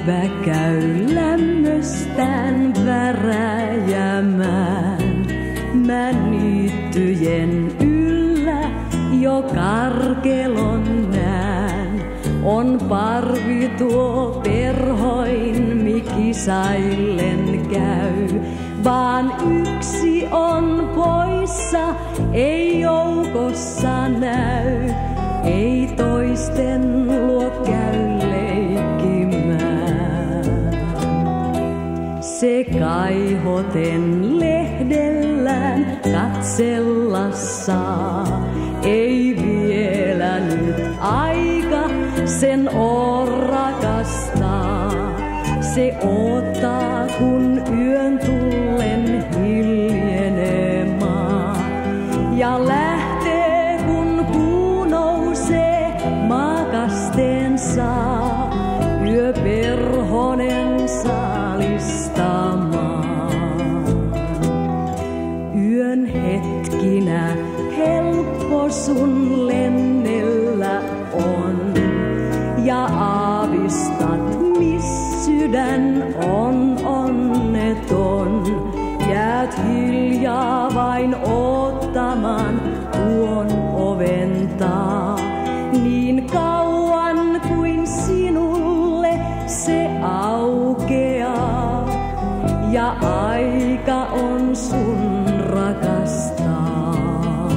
päivä käy lämmöstään väräjämään. Mä niittyjen yllä jo karkelon näen. On parvi tuo perhoin, mikisaillen käy. Vaan yksi on poissa, ei joukossa näy. Ei toisten luo käy leikkimään. Se kaihoten lehdellään katsella saa. Ei vielä nyt aika sen oo rakastaa. Se odottaa kun yön tullen hiljenee maa. Ja lähtee kun kuu nousee maakasteen saa. Yöperhonen saalistamaan. Yön hetkinä helppo sun lennellä on. Ja aavistat miss sydän on onneton. Jäät hiljaa vain odottamaan tuon oven taa. Niin kauan kuin sinulle se aukeaa. Ja aika on sun rakastaa.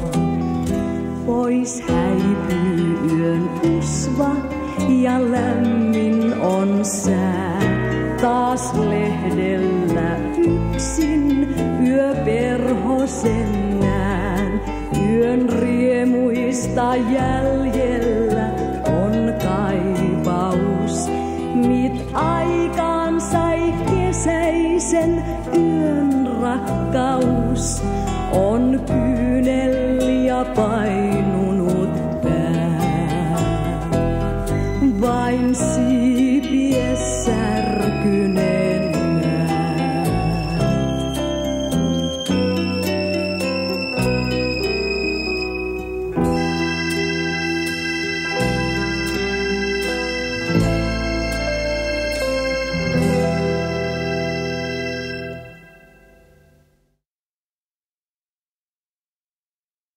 Pois häipyy yön usva ja lämmin on sää. Taas lehdellä yksin yöperhosen näen. Yön riemuista jäljellä on kaipaus. Mit aikaan sai kesäisen yön rakkaus.